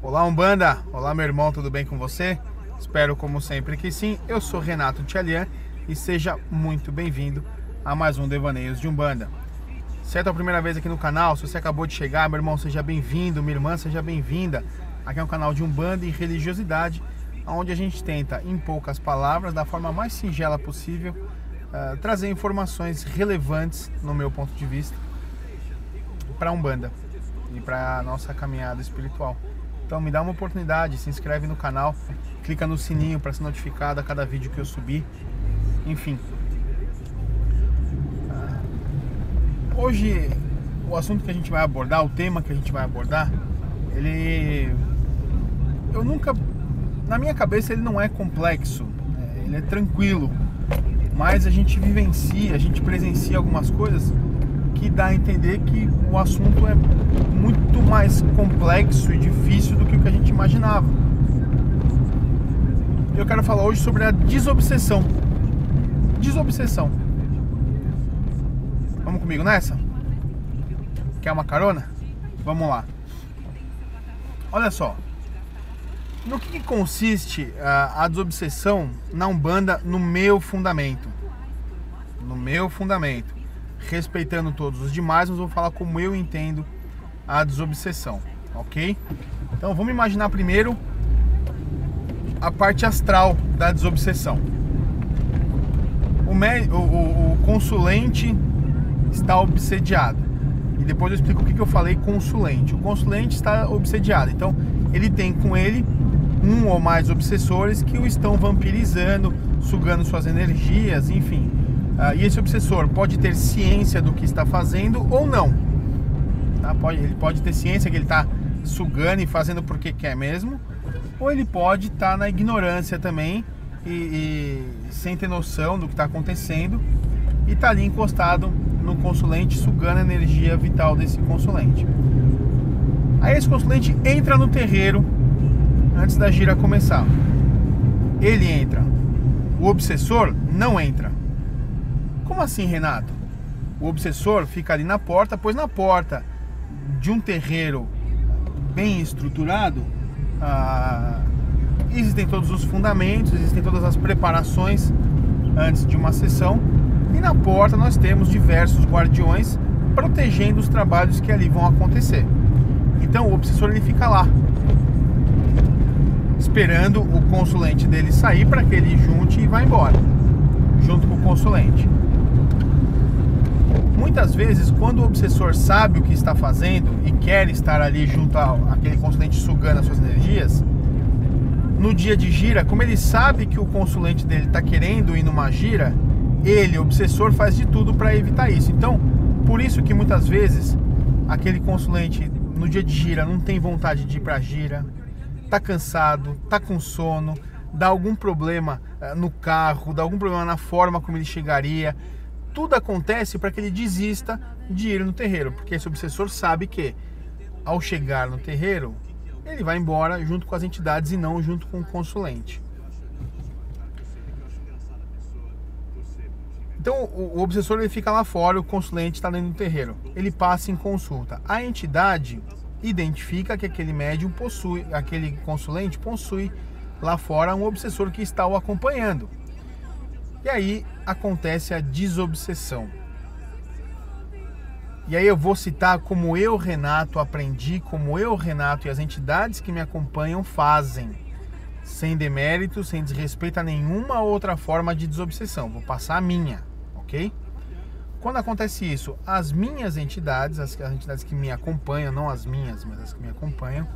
Olá Umbanda, olá meu irmão, tudo bem com você? Espero como sempre que sim. Eu sou Renato Tchalian e seja muito bem-vindo a mais um Devaneios de Umbanda. Se é a tua primeira vez aqui no canal, se você acabou de chegar, meu irmão, seja bem-vindo, minha irmã, seja bem-vinda. Aqui é um canal de Umbanda e religiosidade, onde a gente tenta, em poucas palavras, da forma mais singela possível, trazer informações relevantes, no meu ponto de vista, para a Umbanda e para a nossa caminhada espiritual. Então me dá uma oportunidade, se inscreve no canal, clica no sininho para ser notificado a cada vídeo que eu subir. Enfim. Hoje o assunto que a gente vai abordar, o tema que a gente vai abordar, na minha cabeça ele não é complexo, ele é tranquilo, mas a gente vivencia, a gente presencia algumas coisas que dá a entender que o assunto é muito mais complexo e difícil do que o que a gente imaginava. Eu quero falar hoje sobre a desobsessão. Desobsessão. Vamos comigo nessa? Quer uma carona? Vamos lá. Olha só. No que consiste a desobsessão na Umbanda no meu fundamento? No meu fundamento. Respeitando todos os demais, mas vou falar como eu entendo a desobsessão, ok? Então vamos imaginar primeiro a parte astral da desobsessão. O consulente está obsediado. E depois eu explico o que eu falei consulente. O consulente está obsediado. Então ele tem com ele um ou mais obsessores que o estão vampirizando, sugando suas energias, enfim. E esse obsessor pode ter ciência do que está fazendo ou não. Tá? Ele pode ter ciência que ele está sugando e fazendo porque quer mesmo, ou ele pode estar na ignorância também e sem ter noção do que está acontecendo e está ali encostado no consulente, sugando a energia vital desse consulente. Aí esse consulente entra no terreiro antes da gira começar. Ele entra. O obsessor não entra. Como assim, Renato? O obsessor fica ali na porta, pois na porta de um terreiro bem estruturado, existem todos os fundamentos, existem todas as preparações antes de uma sessão, e na porta nós temos diversos guardiões protegendo os trabalhos que ali vão acontecer. Então o obsessor ele fica lá, esperando o consulente dele sair para que ele junte e vá embora, junto com o consulente. Muitas vezes, quando o obsessor sabe o que está fazendo e quer estar ali junto àquele consulente sugando as suas energias, no dia de gira, como ele sabe que o consulente dele está querendo ir numa gira, ele, o obsessor, faz de tudo para evitar isso. Então, por isso que muitas vezes aquele consulente no dia de gira não tem vontade de ir para a gira, está cansado, está com sono, dá algum problema no carro, dá algum problema na forma como ele chegaria. Tudo acontece para que ele desista de ir no terreiro, porque esse obsessor sabe que ao chegar no terreiro ele vai embora junto com as entidades e não junto com o consulente. Então o obsessor ele fica lá fora, o consulente está dentro do terreiro. Ele passa em consulta. A entidade identifica que aquele médium possui, aquele consulente possui lá fora um obsessor que está o acompanhando. E aí acontece a desobsessão. E aí eu vou citar como eu, Renato, aprendi, como eu, Renato, e as entidades que me acompanham fazem, sem demérito, sem desrespeito a nenhuma outra forma de desobsessão. Vou passar a minha, ok? Quando acontece isso, as minhas entidades, as entidades que me acompanham, não as minhas, mas as que me acompanham,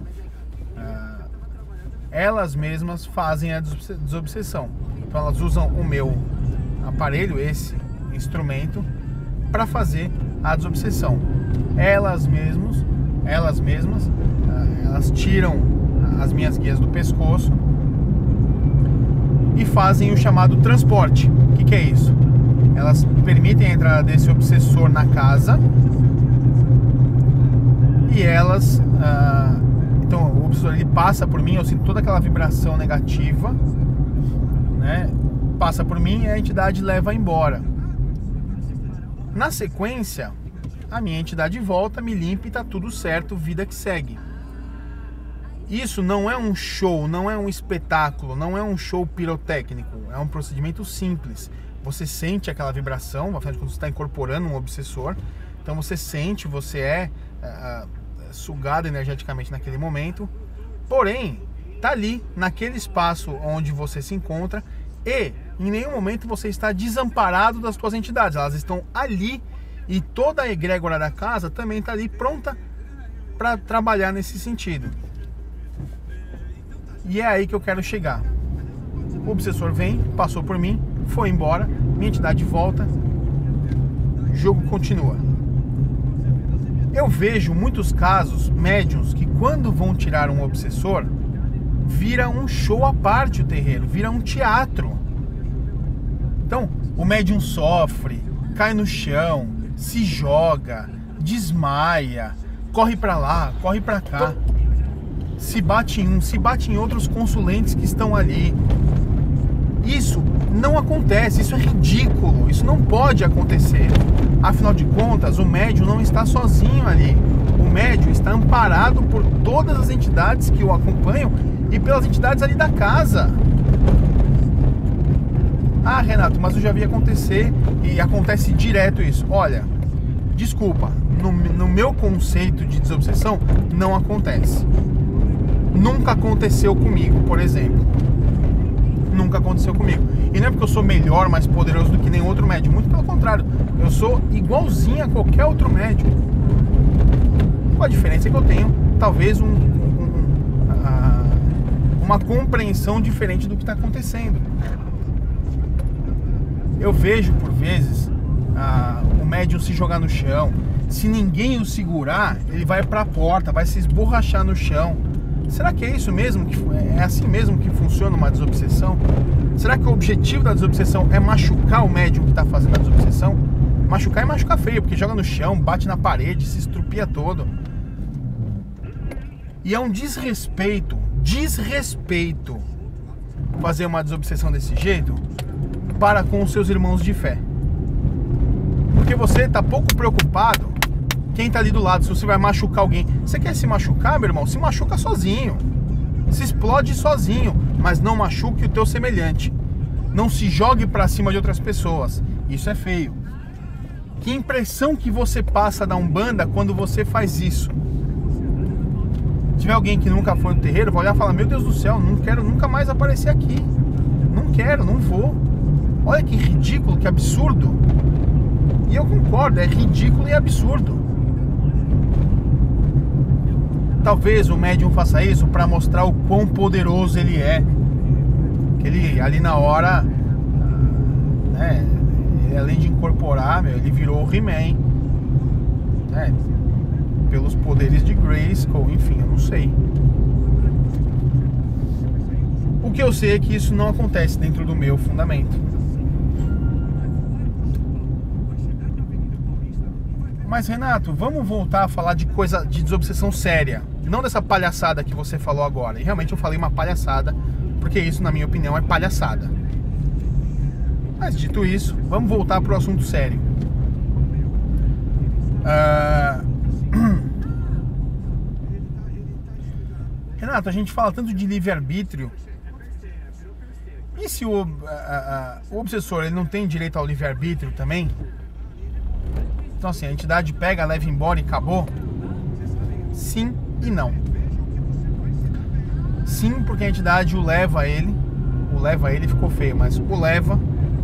elas mesmas fazem a desobsessão. Então elas usam o meu aparelho, esse instrumento, para fazer a desobsessão. Elas tiram as minhas guias do pescoço e fazem o chamado transporte. O que é isso? Elas permitem a entrada desse obsessor na casa e elas... Então o obsessor ele passa por mim, eu sinto toda aquela vibração negativa, né? Passa por mim e a entidade leva embora. Na sequência, a minha entidade volta, me limpa e tá tudo certo, vida que segue. isso não é um show, não é um espetáculo, não é um show pirotécnico, é um procedimento simples. Você sente aquela vibração, afinal de contas você está incorporando um obsessor, então você sente, você é sugado energeticamente naquele momento, porém, tá ali, naquele espaço onde você se encontra, e em nenhum momento você está desamparado das suas entidades, elas estão ali, e toda a egrégora da casa também está ali pronta para trabalhar nesse sentido. E é aí que eu quero chegar. O obsessor vem, passou por mim, foi embora, minha entidade volta, o jogo continua. Eu vejo muitos casos, médiuns, que quando vão tirar um obsessor, vira um show à parte o terreiro, vira um teatro. Então, o médium sofre, cai no chão, se joga, desmaia, corre pra lá, corre pra cá, se bate em um, se bate em outros consulentes que estão ali. Isso não acontece, isso é ridículo, isso não pode acontecer. Afinal de contas, o médium não está sozinho ali. O médium está amparado por todas as entidades que o acompanham e pelas entidades ali da casa. Ah, Renato, mas eu já vi acontecer e acontece direto isso. Olha, desculpa, no meu conceito de desobsessão, não acontece. Nunca aconteceu comigo, por exemplo. Nunca aconteceu comigo. E não é porque eu sou melhor, mais poderoso do que nenhum outro médium. Muito pelo contrário. Eu sou igualzinho a qualquer outro médium. Com a diferença é que eu tenho, talvez, uma compreensão diferente do que está acontecendo. Eu vejo, por vezes, o médium se jogar no chão. Se ninguém o segurar, ele vai para a porta, vai se esborrachar no chão. Será que é isso mesmo? É assim mesmo que funciona uma desobsessão? Será que o objetivo da desobsessão é machucar o médium que está fazendo a desobsessão? Machucar é machucar feio, porque joga no chão, bate na parede, se estrupia todo. E é um desrespeito fazer uma desobsessão desse jeito para com os seus irmãos de fé. Porque você está pouco preocupado quem tá ali do lado, se você vai machucar alguém. Você quer se machucar, meu irmão? Se machuca sozinho. Se explode sozinho, mas não machuque o teu semelhante. Não se jogue pra cima de outras pessoas. Isso é feio. Que impressão que você passa da Umbanda quando você faz isso? Se tiver alguém que nunca foi no terreiro, vai olhar e falar: meu Deus do céu, não quero nunca mais aparecer aqui. Não quero, não vou. Olha que ridículo, que absurdo. E eu concordo, é ridículo e absurdo. Talvez o médium faça isso para mostrar o quão poderoso ele é. Que ele, ali na hora, né, ele, além de incorporar, ele virou o He-Man, né, pelos poderes de Grayskull, enfim, eu não sei. O que eu sei é que isso não acontece dentro do meu fundamento. Mas, Renato, vamos voltar a falar de coisa de desobsessão séria. Não dessa palhaçada que você falou agora. E realmente eu falei uma palhaçada, porque isso, na minha opinião, é palhaçada. Mas, dito isso, vamos voltar para o assunto sério. Renato, a gente fala tanto de livre-arbítrio. E se o obsessor ele não tem direito ao livre-arbítrio também? Então assim, a entidade pega, leva embora e acabou? Sim e não. Sim, porque a entidade o leva ele ficou feio, mas o leva.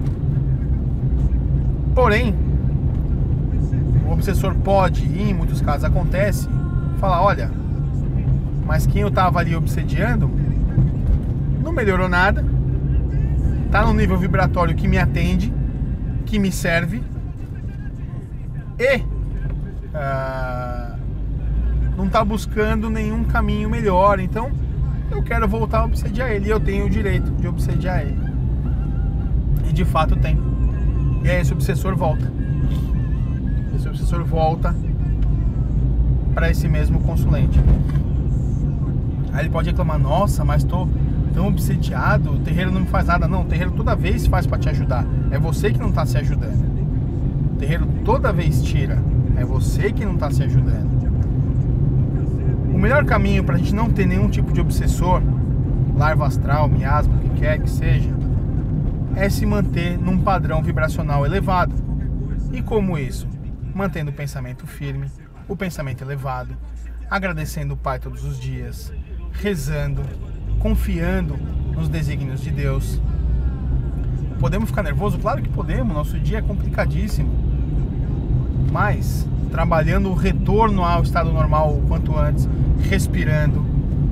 Porém, o obsessor pode, e em muitos casos acontece, falar: olha, mas quem eu tava ali obsediando não melhorou nada, tá no nível vibratório que me atende, que me serve, e não tá buscando nenhum caminho melhor, então eu quero voltar a obsediar ele, e eu tenho o direito de obsediar ele. E de fato tem. E aí esse obsessor volta. Esse obsessor volta para esse mesmo consulente. Aí ele pode reclamar: nossa, mas tô tão obsediado, o terreiro não me faz nada. Não, o terreiro toda vez faz para te ajudar. É você que não tá se ajudando. O terreiro toda vez tira. É você que não tá se ajudando. O melhor caminho para a gente não ter nenhum tipo de obsessor, larva astral, miasma, o que quer que seja, é se manter num padrão vibracional elevado. E como isso? Mantendo o pensamento firme, o pensamento elevado, agradecendo o Pai todos os dias, rezando, confiando nos desígnios de Deus. Podemos ficar nervosos? Claro que podemos, nosso dia é complicadíssimo. Mas trabalhando o retorno ao estado normal o quanto antes, respirando,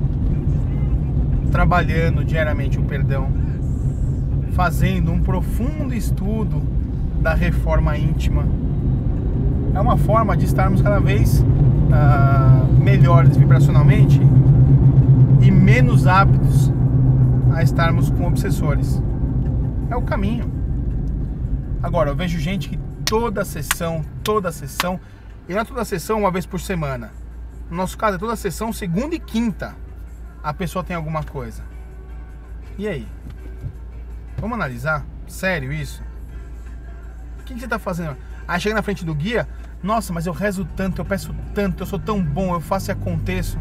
trabalhando diariamente o perdão, fazendo um profundo estudo da reforma íntima. É uma forma de estarmos cada vez melhores vibracionalmente e menos aptos a estarmos com obsessores. É o caminho. Agora, eu vejo gente que toda sessão, e não é toda sessão uma vez por semana. No nosso caso é toda sessão, segunda e quinta, a pessoa tem alguma coisa. E aí? Vamos analisar? Sério isso? O que você está fazendo? Aí chega na frente do guia, nossa, mas eu rezo tanto, eu peço tanto, eu sou tão bom, eu faço e aconteço.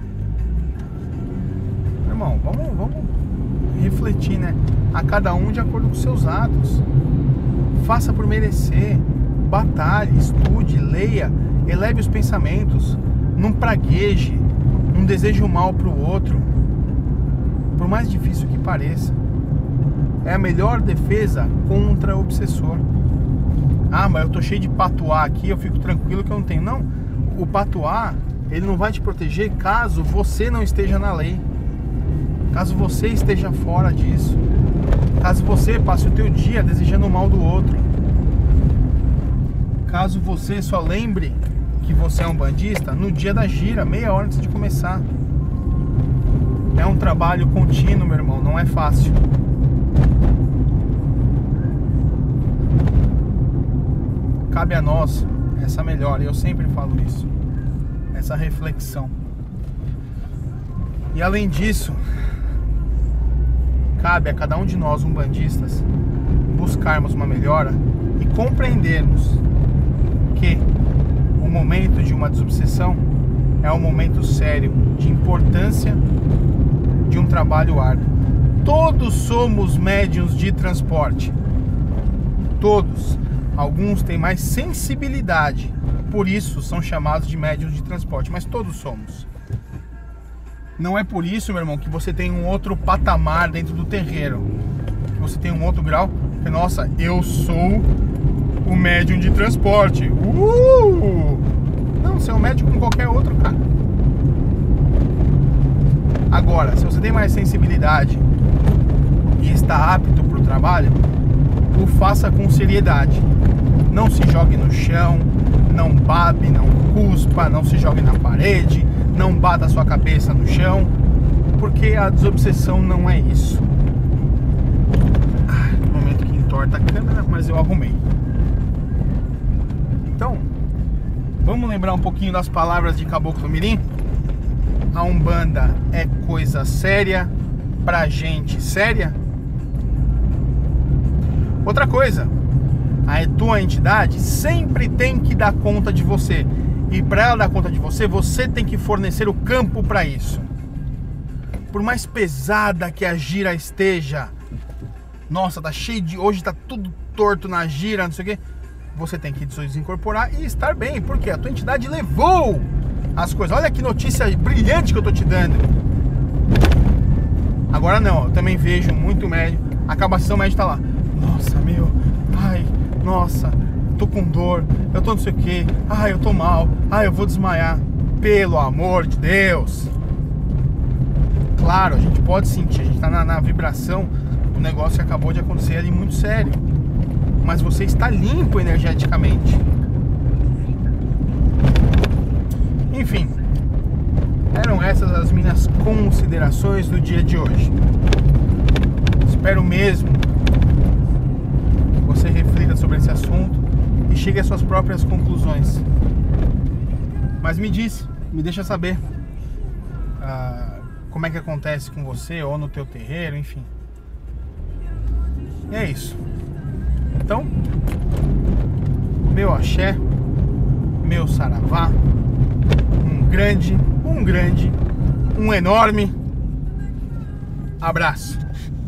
Irmão, vamos refletir, né? A cada um de acordo com seus atos. Faça por merecer, batalhe, estude, leia, eleve os pensamentos, não pragueje, não deseje o mal para o outro, por mais difícil que pareça. É a melhor defesa contra o obsessor. Ah, mas eu tô cheio de patuá aqui, eu fico tranquilo que eu não tenho. Não, o patuá, ele não vai te proteger caso você não esteja na lei, caso você esteja fora disso, caso você passe o teu dia desejando o mal do outro, caso você só lembre que você é um bandista no dia da gira, meia hora antes de começar. É um trabalho contínuo, meu irmão, não é fácil. Cabe a nós essa melhora, eu sempre falo isso, essa reflexão. E além disso, cabe a cada um de nós, umbandistas, buscarmos uma melhora e compreendermos que o momento de uma desobsessão é um momento sério, de importância de um trabalho árduo. Todos somos médiuns de transporte, todos. Alguns têm mais sensibilidade, por isso são chamados de médiuns de transporte, mas todos somos. Não é por isso, meu irmão, que você tem um outro patamar dentro do terreiro, que você tem um outro grau, que, nossa, eu sou o médium de transporte. Não, você é um médium como qualquer outro, cara. Agora, se você tem mais sensibilidade e está apto para o trabalho, o faça com seriedade. Não se jogue no chão, não babe, não cuspa, não se jogue na parede, não bata a sua cabeça no chão, porque a desobsessão não é isso. No momento que entorta a câmera, mas eu arrumei. Então, vamos lembrar um pouquinho das palavras de Caboclo Mirim? A Umbanda é coisa séria pra gente séria. Outra coisa, a tua entidade sempre tem que dar conta de você. E para ela dar conta de você, você tem que fornecer o campo para isso. Por mais pesada que a gira esteja, nossa, tá cheio de... hoje tá tudo torto na gira, não sei o quê. Você tem que desincorporar e estar bem, porque a tua entidade levou as coisas. Olha que notícia brilhante que eu tô te dando. Agora não, eu também vejo muito médium, a capacitação médica tá lá. Nossa, meu, ai, nossa, eu tô com dor, eu tô não sei o que, ai, eu tô mal, ai, eu vou desmaiar. Pelo amor de Deus. Claro, a gente pode sentir, a gente tá na vibração do negócio que acabou de acontecer ali muito sério. Mas você está limpo energeticamente. Enfim, eram essas as minhas considerações do dia de hoje. Espero mesmo que você reflita sobre esse assunto e chegue às suas próprias conclusões. Mas me deixa saber como é que acontece com você ou no teu terreiro, enfim. E é isso. Então, meu axé, meu saravá, um grande Um enorme abraço.